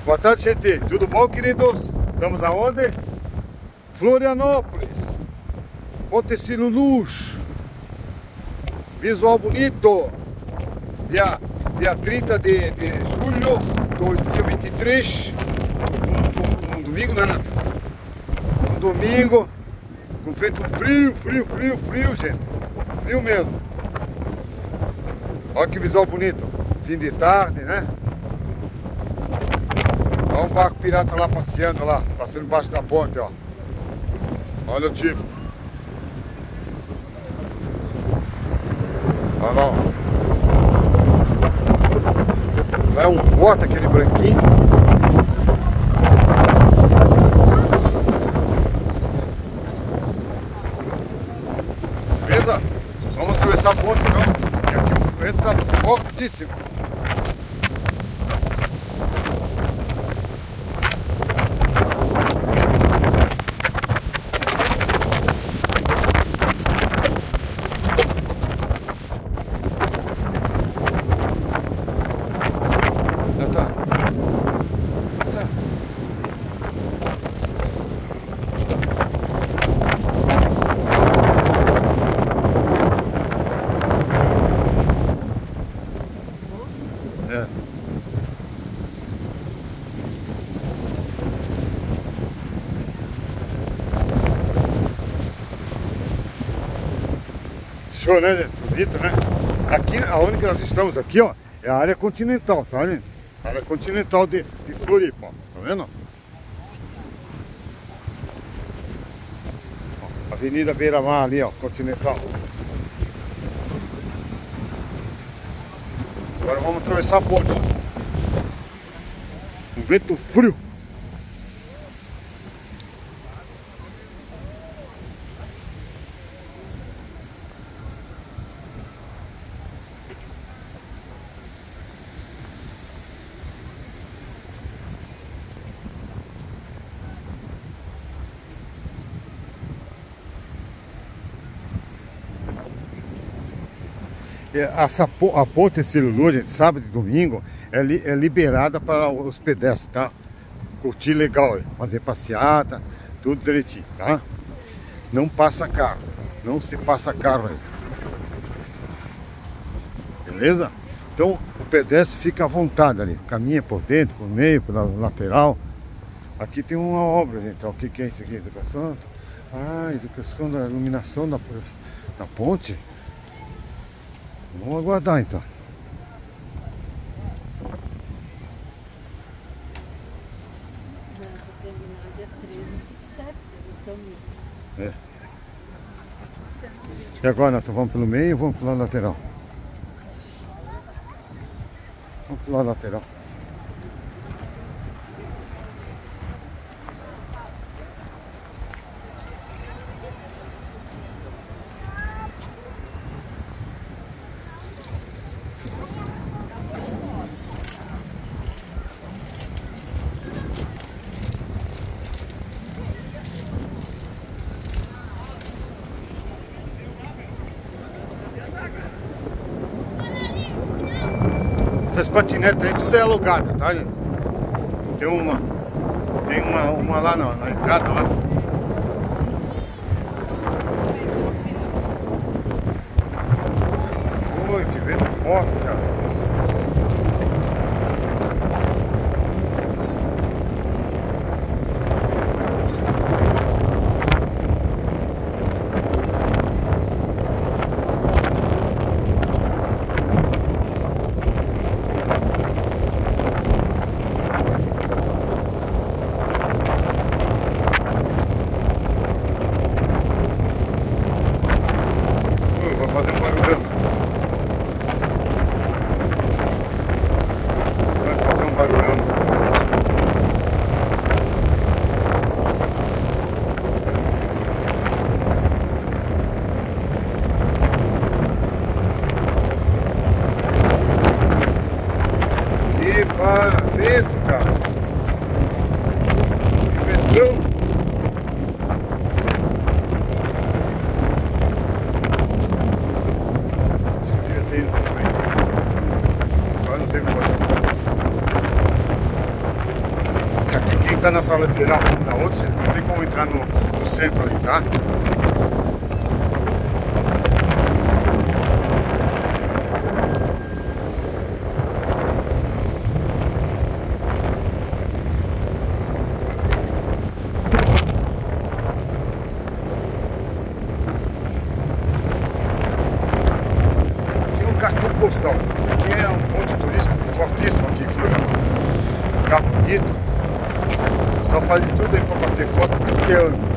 Boa tarde, gente. Tudo bom, queridos? Estamos aonde? Florianópolis. Ponte Luz. Visual bonito. Dia 30 de julho de 2023. Um domingo, não é nada? Um domingo. Com feito frio, gente. Frio mesmo. Olha que visual bonito. Fim de tarde, né? Olha um barco pirata lá passeando lá, passando embaixo da ponte, ó. Olha o tipo. Olha lá, ó. Lá é um forte, aquele branquinho. Beleza? Vamos atravessar a ponte então, porque aqui o vento tá fortíssimo. Show, né, gente? Bonito, né? Aqui, aonde que nós estamos aqui, ó, é a área continental, tá, gente? A área continental de Floripa, ó. Tá vendo? Ó, Avenida Beira-Mar ali, ó, continental. Agora vamos atravessar a ponte. Um vento frio. A ponte Hercilio, gente, sábado e domingo é liberada para os pedestres, tá? Curtir legal, fazer passeata, tudo direitinho, tá? Não passa carro, não se passa carro aí. Beleza? Então o pedestre fica à vontade ali, caminha por dentro, por meio, pela lateral. Aqui tem uma obra, gente, ó. O que é isso aqui? Educação? Ah, educação da iluminação da ponte. Vamos aguardar então. É. E agora nós vamos pelo meio ou vamos pela lateral? Vamos pela lateral. Essas patinetes aí tudo é alugada, tá, gente? Tem uma lá na entrada lá. Ui, que vento forte, cara. Vento, cara. Que ventão. Acho que eu devia ter ido também. Agora não tem o que fazer. entrar nessa lateral como na outra, gente. Não tem como entrar no centro ali, tá? Cartão postal. Esse aqui é um ponto turístico fortíssimo aqui em Florianópolis. Lugar bonito. Só fazem tudo aí para bater foto, tudo que é ano.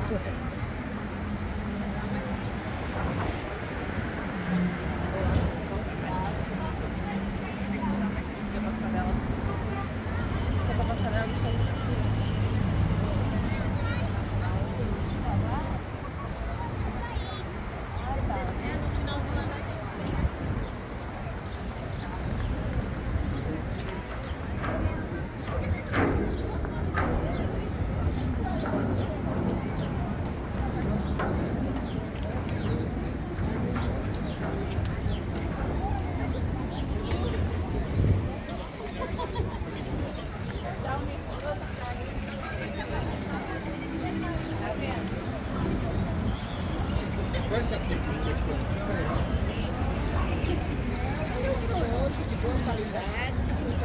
De boa qualidade.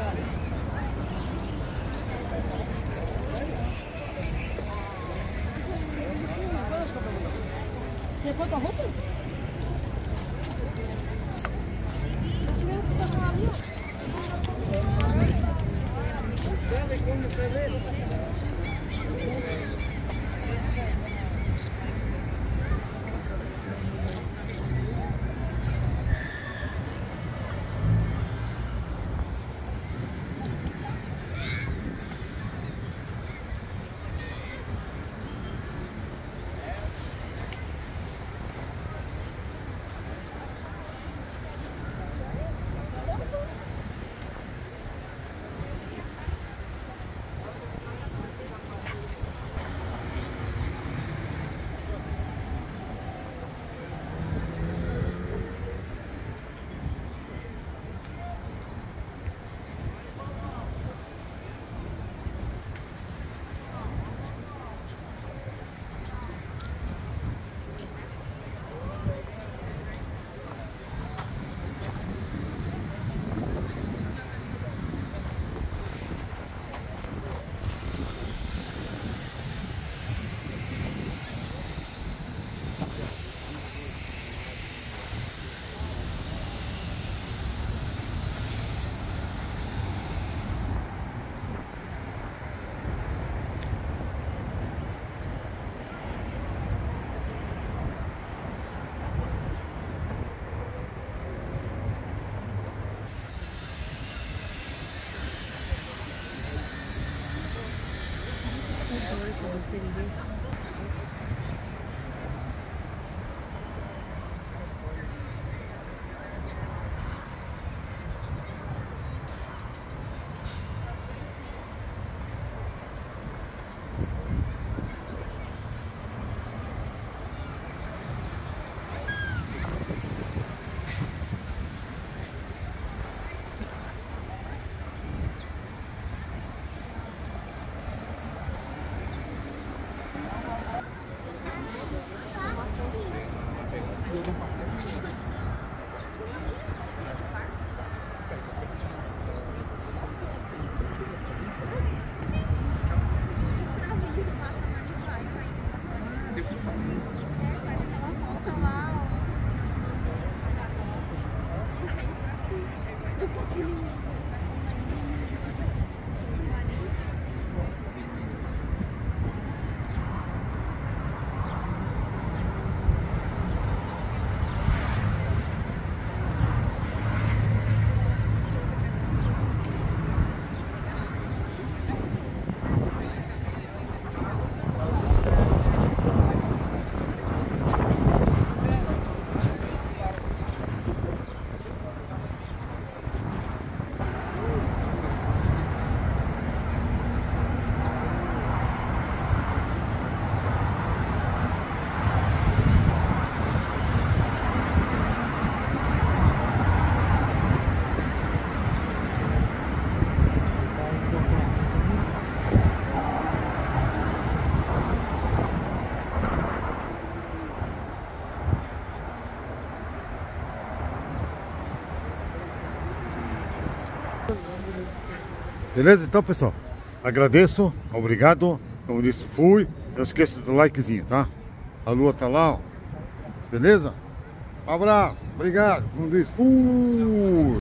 Você quanto a roupa? Beleza? Então, pessoal, agradeço, obrigado. Como disse, fui. Não esqueça do likezinho, tá? A lua tá lá, ó. Beleza? Um abraço, obrigado. Como disse, fui.